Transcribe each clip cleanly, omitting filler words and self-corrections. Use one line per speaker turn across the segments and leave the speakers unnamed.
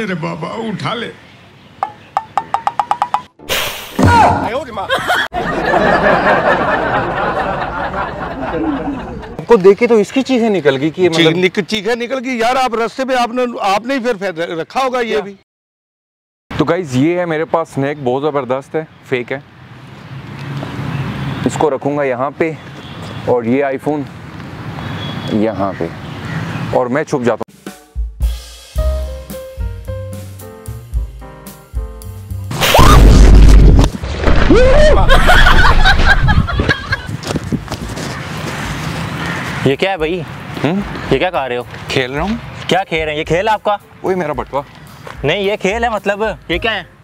अरे बाबा उठा ले।
आपको देखे तो इसकी चीजें निकल गई कि मतलब
चीखें निकल गई यार। आप रास्ते पे आपने ही फिर रखा होगा ये भी।
तो गाइज ये है मेरे पास स्नैक, बहुत ज़बरदस्त है, फेक है। इसको रखूँगा यहाँ पे और ये आईफोन यहाँ पे और मैं छुप जाता हूँ।
ये क्या है भाई? ये क्या कर रहे हो?
खेल रहा हूँ।
क्या खेल रहे हैं? ये खेल है आपका?
वही मेरा बटवा।
नहीं ये खेल है, मतलब ये क्या है?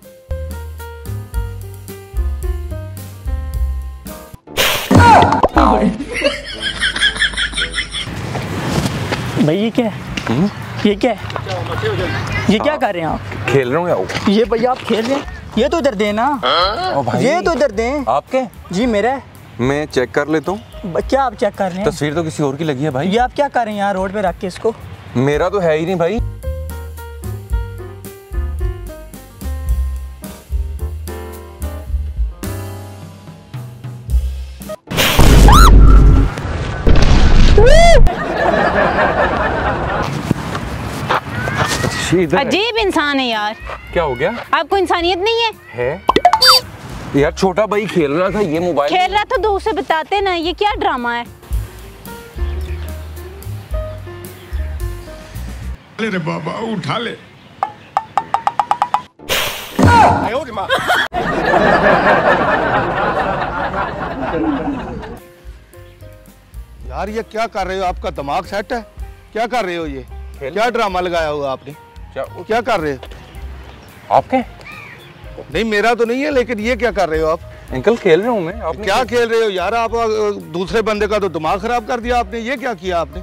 भाई ये क्या है? ये क्या है? ये क्या कर रहे हैं आप?
खेल रहा हूँ यार।
ये भैया आप खेल रहे हैं? ये तो इधर देना। ये तो इधर दें।
आपके?
जी मेरा है।
मैं चेक कर लेता हूँ।
क्या आप चेक कर रहे हैं?
तस्वीर तो किसी और की लगी है भाई।
ये आप क्या कर रहे हैं यहाँ रोड पे रख के इसको?
मेरा तो है ही नहीं भाई।
अजीब इंसान है यार।
क्या हो गया?
आपको इंसानियत नहीं है?
यार छोटा भाई खेल रहा था, ये मोबाइल
खेल रहा था तो उसे बताते ना, ये क्या ड्रामा है?
अरे बाबा उठा ले।
यार ये क्या कर रहे हो? आपका दिमाग सेट है? क्या कर रहे हो? ये क्या ड्रामा लगाया हुआ आपने? क्या कर रहे हो?
आपके?
नहीं मेरा तो नहीं है, लेकिन ये क्या कर रहे हो आप?
अंकल खेल रहा हूँ मैं। आप
क्या खेल रहे हो यार? आप दूसरे बंदे का तो दिमाग खराब कर दिया आपने। ये क्या किया आपने?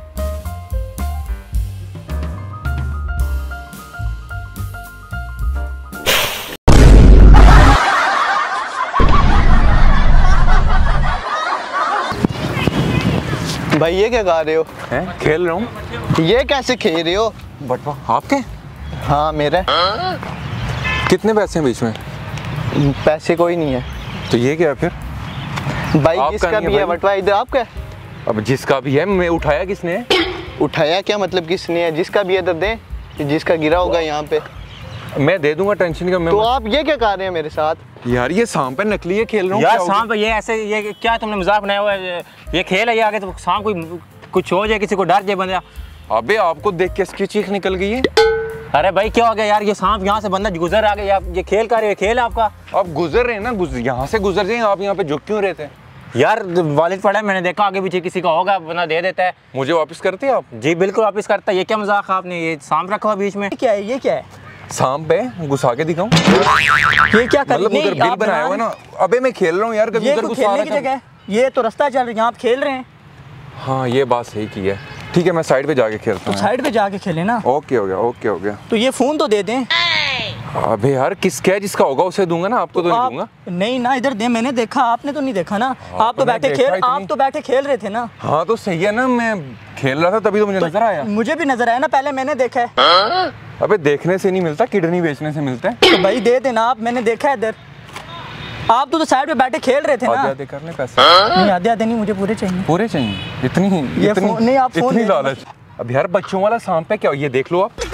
भाई ये क्या गा रहे हो?
हैं? खेल रहा हूँ।
ये कैसे खेल रहे हो?
बटवा आपके?
हाँ मेरा।
कितने पैसे हैं बीच में?
पैसे कोई नहीं है।
तो ये क्या है फिर?
भाई जिसका भी है बटवा इधर आपका।
अब जिसका भी है, मैं उठाया किसने?
उठाया क्या मतलब किसने है? जिसका भी है इधर दे, जिसका गिरा होगा यहाँ पे।
मैं दे दूंगा, टेंशन का। मैं
तो आप ये क्या कर रहे हैं मेरे साथ?
यार ये सांप है, नकली है, खेल रहा हूँ
यार। सांप ये ऐसे, ये क्या तुमने मजाक बनाया हुआ है? ये खेल है, ये आगे तो सांप कोई कुछ हो जाए, किसी को डर जाए बंदा।
अबे आपको देख के इसकी चीख निकल गई है।
अरे भाई क्या हो गया यार? ये सांप यहाँ से बंदा गुजर आ गया। ये खेल कर रहे हो? खेल है आपका?
आप गुजर रहे हैं ना, यहाँ से गुजर जाए। आप यहाँ पे झुक क्यों रहे थे?
यार वालिद पड़ा है, मैंने देखा आगे पीछे किसी का होगा, बंदा दे देता है।
मुझे वापस करते हैं आप?
जी बिल्कुल वापस करता है। ये क्या मजाक है आपने? ये सांप रखा हुआ बीच में? क्या है ये? क्या है?
सांप है, घुसा के दिखाऊं?
ये क्या कर?
मतलब उधर बिल बनाया हुआ ना। अबे मैं खेल रहा हूँ यार, कभी उधर घुसा रहा है।
ये तो रास्ता चल रहा है, यहाँ आप खेल रहे हैं।
हाँ ये बात सही की है। ठीक है मैं साइड पे जाके खेलता हूँ।
साइड पे जाके खेले ना।
ओके हो गया, ओके हो गया।
तो ये फोन तो दे दें।
अबे यार किसका है? जिसका होगा उसे दूंगा ना, आपको तो नहीं दूंगा।
नहीं ना, इधर दे। मैंने देखा, आपने तो नहीं देखा ना। आप तो बैठे खेल रहे थे ना।
हाँ तो सही है ना, मैं खेल रहा था तभी तो मुझे नजर आया।
मुझे भी नजर आया ना, पहले मैंने देखा है।
अबे देखने से नहीं मिलता, किडनी बेचने से मिलता है।
तो भाई दे देना आप, मैंने देखा है इधर। आप तो साइड पे बैठे खेल रहे थे ना।
आधे कर ले पैसे।
नहीं आधे नहीं, मुझे पूरे चाहिए।
पूरे चाहिए? इतनी
नहीं आप फोन
इतनी लालच। अब यार बच्चों वाला सांप है क्या? ये देख लो आप।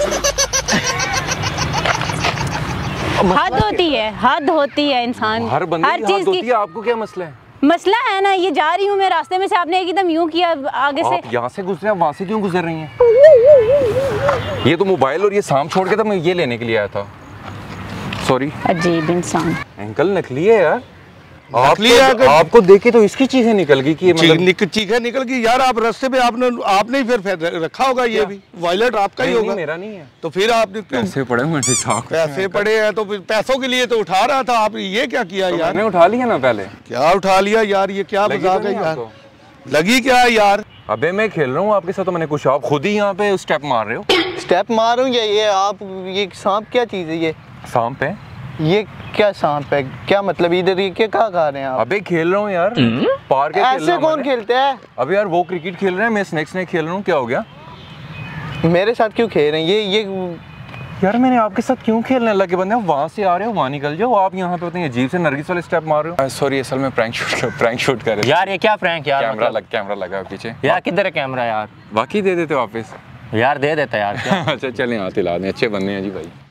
हद होती है, हद होती है इंसान।
हर बंदे की हद होती है। आपको क्या मसला है?
मसला है ना, ये जा रही हूँ मैं रास्ते में से, आपने एकदम यूं किया आगे से।
यहाँ से गुजरे, वहाँ से क्यों गुजर रही हैं? ये तो मोबाइल और ये सांप छोड़ के था, मैं ये लेने के लिए आया था। सॉरी।
अजीब इंसान।
अंकल नकली है यार।
आपको
देखे तो इसकी चीजें निकल गई कि मतलब
चीखें निकल गई यार। आप रास्ते पे आपने ही फिर रखा होगा ये भी। वॉलेट आपका ही होगा।
मेरा नहीं है।
तो फिर आपने
पैसे पड़े हुए थे।
पैसे पड़े हैं तो फिर पैसों के लिए तो उठा रहा था। आप ये क्या किया यार?
मैंने उठा लिया ना पहले।
क्या उठा लिया यार? ये क्या मजाक है यार? लगी क्या यार?
अबे मैं खेल रहा हूँ आपके साथ, तो मैंने कुछ, आप खुद ही यहाँ पे स्टेप मार रहे हो।
स्टेप मार रहा हूँ ये आप? ये सांप क्या चीज है? ये
सांप है।
ये क्या सांप है? क्या मतलब इधर ये क्या खा रहे हैं आप?
अबे खेल रहा हूँ यार, पार्क
ऐसे कौन खेलते हैं?
अबे यार वो क्रिकेट खेल रहे हैं, मैं स्नैक्स खेल रहा हूँ। क्या हो गया?
मेरे साथ क्यों खेल रहे हैं? ये
यार मैंने आपके साथ क्यों खेलने लगे बंदे, वहाँ से आ रहे हो वहाँ निकल जाओ, आप यहाँ पे पता अजीब से नरगिस वाले स्टेप मार रहे हो। सॉरी असल में प्रैंक शूट कर रहे
यार ये क्या प्रैंक यार,
कैमरा लगा है पीछे।
यार किधर है कैमरा यार?
बाकी दे देते वापस
यार दे देता यार।
अच्छा चलें हाथ हिला दें, अच्छे बंदे हैं जी भाई।